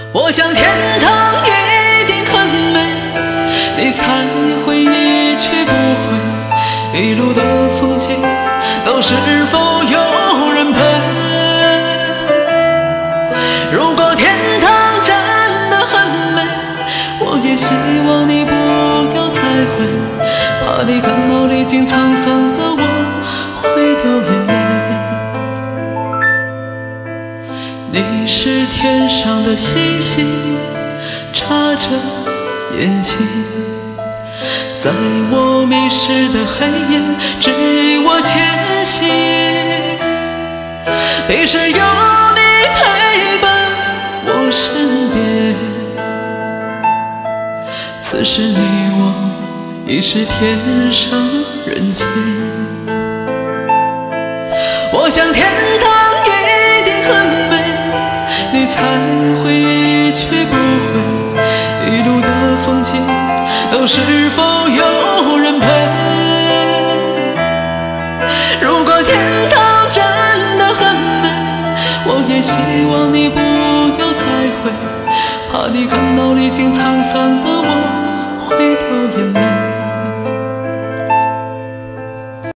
我想天堂一定很美，你才会一去不回，一路的风景都是否有人陪？如果天堂真的很美，我也希望你不要再回，怕你看到历经沧桑的我会掉眼泪。你是天上的星星，插着眼睛，在我迷失的黑夜指引我前行。平时有你陪伴我身边，此时你我已是天上人间。我想天堂一定很美，你才会一去不回，一路的风景都是否有人陪？如果天堂真的很美，我也希望你不要再回，怕你看到历经沧桑的我会掉眼泪。